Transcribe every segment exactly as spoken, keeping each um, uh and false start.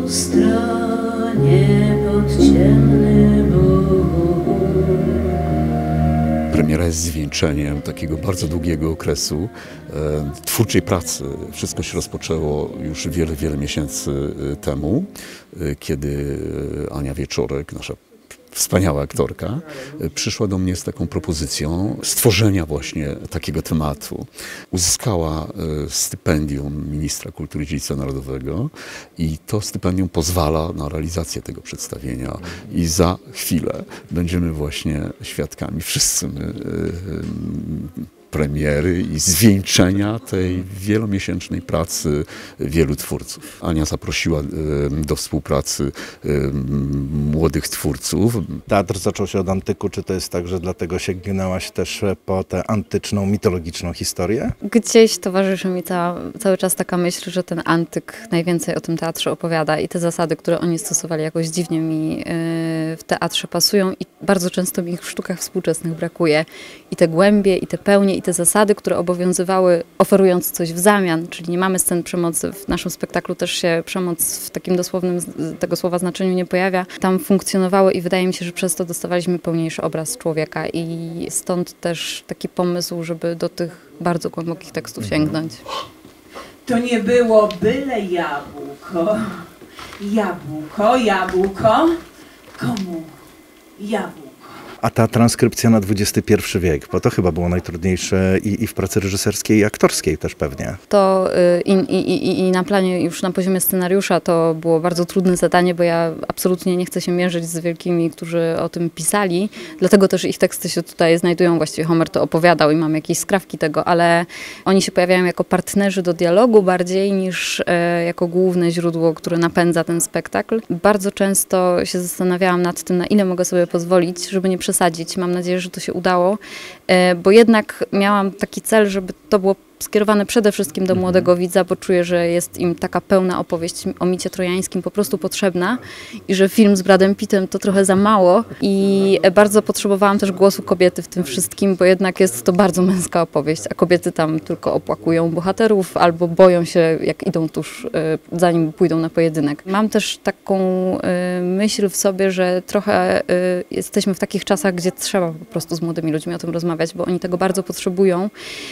stronie pod ciemny Bóg. Premiera jest zwieńczeniem takiego bardzo długiego okresu e, twórczej pracy. Wszystko się rozpoczęło już wiele, wiele miesięcy temu, e, kiedy Ania Wieczorek, nasza wspaniała aktorka, przyszła do mnie z taką propozycją stworzenia właśnie takiego tematu. Uzyskała stypendium Ministra Kultury i Dziedzictwa Narodowego i to stypendium pozwala na realizację tego przedstawienia. I za chwilę będziemy właśnie świadkami wszyscy my, premiery i zwieńczenia tej wielomiesięcznej pracy wielu twórców. Ania zaprosiła do współpracy młodych twórców. Teatr zaczął się od antyku. Czy to jest tak, że dlatego sięgnęłaś też po tę antyczną, mitologiczną historię? Gdzieś towarzyszy mi ta, cały czas taka myśl, że ten antyk najwięcej o tym teatrze opowiada i te zasady, które oni stosowali, jakoś dziwnie mi w teatrze pasują i bardzo często mi ich w sztukach współczesnych brakuje. I te głębie, i te pełnie, i te zasady, które obowiązywały, oferując coś w zamian, czyli nie mamy scen przemocy. W naszym spektaklu też się przemoc w takim dosłownym tego słowa znaczeniu nie pojawia. Tam funkcjonowały i wydaje mi się, że przez to dostawaliśmy pełniejszy obraz człowieka i stąd też taki pomysł, żeby do tych bardzo głębokich tekstów sięgnąć. To nie było byle jabłko. Jabłko, jabłko. Komu jabłko? A ta transkrypcja na dwudziesty pierwszy wiek, bo to chyba było najtrudniejsze i, i w pracy reżyserskiej, i aktorskiej też pewnie. To i, i, i, i na planie, już na poziomie scenariusza to było bardzo trudne zadanie, bo ja absolutnie nie chcę się mierzyć z wielkimi, którzy o tym pisali. Dlatego też ich teksty się tutaj znajdują. Właściwie Homer to opowiadał i mam jakieś skrawki tego, ale oni się pojawiają jako partnerzy do dialogu bardziej niż e, jako główne źródło, które napędza ten spektakl. Bardzo często się zastanawiałam nad tym, na ile mogę sobie pozwolić, żeby nie przesadzić. Mam nadzieję, że to się udało, bo jednak miałam taki cel, żeby to było skierowane przede wszystkim do młodego widza, bo czuję, że jest im taka pełna opowieść o micie trojańskim po prostu potrzebna i że film z Bradem Pittem to trochę za mało i bardzo potrzebowałam też głosu kobiety w tym wszystkim, bo jednak jest to bardzo męska opowieść, a kobiety tam tylko opłakują bohaterów albo boją się, jak idą tuż, zanim pójdą na pojedynek. Mam też taką myśl w sobie, że trochę jesteśmy w takich czasach, gdzie trzeba po prostu z młodymi ludźmi o tym rozmawiać, bo oni tego bardzo potrzebują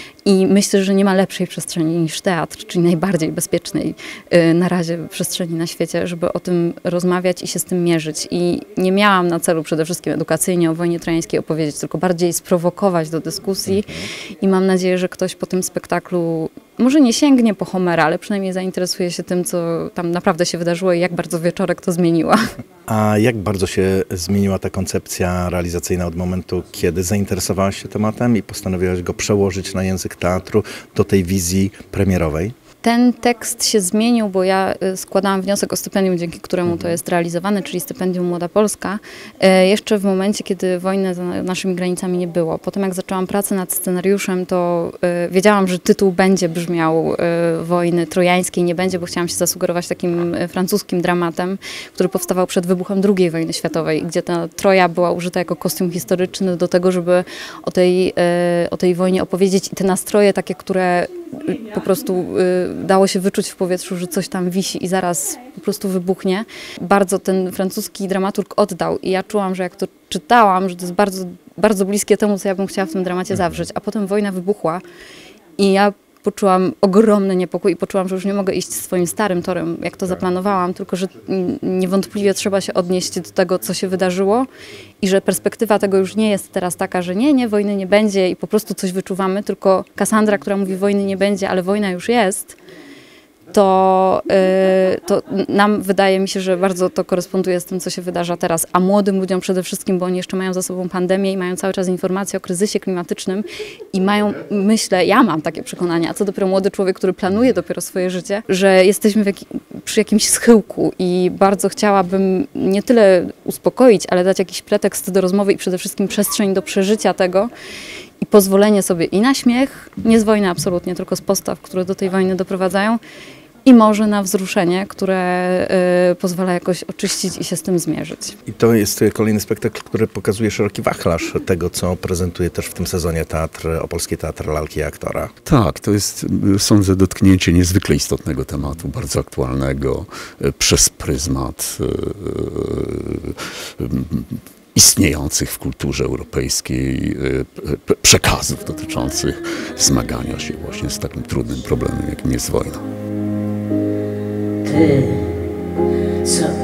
i myślę, że nie ma lepszej przestrzeni niż teatr, czyli najbardziej bezpiecznej na razie przestrzeni na świecie, żeby o tym rozmawiać i się z tym mierzyć. I nie miałam na celu przede wszystkim edukacyjnie o wojnie trojańskiej opowiedzieć, tylko bardziej sprowokować do dyskusji i mam nadzieję, że ktoś po tym spektaklu może nie sięgnie po Homera, ale przynajmniej zainteresuje się tym, co tam naprawdę się wydarzyło i jak bardzo Wieczorek to zmieniła. A jak bardzo się zmieniła ta koncepcja realizacyjna od momentu, kiedy zainteresowałaś się tematem i postanowiłaś go przełożyć na język teatru do tej wizji premierowej? Ten tekst się zmienił, bo ja składałam wniosek o stypendium, dzięki któremu to jest realizowane, czyli stypendium Młoda Polska, jeszcze w momencie, kiedy wojny za naszymi granicami nie było. Potem jak zaczęłam pracę nad scenariuszem, to wiedziałam, że tytuł będzie brzmiał Wojny Trojańskiej, nie będzie, bo chciałam się zasugerować takim francuskim dramatem, który powstawał przed wybuchem drugiej wojny światowej, gdzie ta Troja była użyta jako kostium historyczny do tego, żeby o tej, o tej wojnie opowiedzieć i te nastroje takie, które po prostu dało się wyczuć w powietrzu, że coś tam wisi i zaraz po prostu wybuchnie. Bardzo ten francuski dramaturg oddał i ja czułam, że jak to czytałam, że to jest bardzo, bardzo bliskie temu, co ja bym chciała w tym dramacie zawrzeć. A potem wojna wybuchła i ja poczułam ogromny niepokój i poczułam, że już nie mogę iść swoim starym torem, jak to zaplanowałam, tylko że niewątpliwie trzeba się odnieść do tego, co się wydarzyło i że perspektywa tego już nie jest teraz taka, że nie, nie, wojny nie będzie i po prostu coś wyczuwamy, tylko Kassandra, która mówi, wojny nie będzie, ale wojna już jest, to, yy, to nam wydaje mi się, że bardzo to koresponduje z tym, co się wydarza teraz, a młodym ludziom przede wszystkim, bo oni jeszcze mają za sobą pandemię i mają cały czas informacje o kryzysie klimatycznym i mają, myślę, ja mam takie przekonania, a co dopiero młody człowiek, który planuje dopiero swoje życie, że jesteśmy w jak, przy jakimś schyłku i bardzo chciałabym nie tyle uspokoić, ale dać jakiś pretekst do rozmowy i przede wszystkim przestrzeń do przeżycia tego i pozwolenie sobie i na śmiech, nie z wojny absolutnie, tylko z postaw, które do tej wojny doprowadzają, i może na wzruszenie, które y, pozwala jakoś oczyścić i się z tym zmierzyć. I to jest kolejny spektakl, który pokazuje szeroki wachlarz tego, co prezentuje też w tym sezonie Teatr Opolski Teatr Lalki i Aktora. Tak, to jest, sądzę, dotknięcie niezwykle istotnego tematu, bardzo aktualnego, przez pryzmat istniejących w kulturze europejskiej przekazów dotyczących zmagania się właśnie z takim trudnym problemem, jakim jest wojna. Ty, co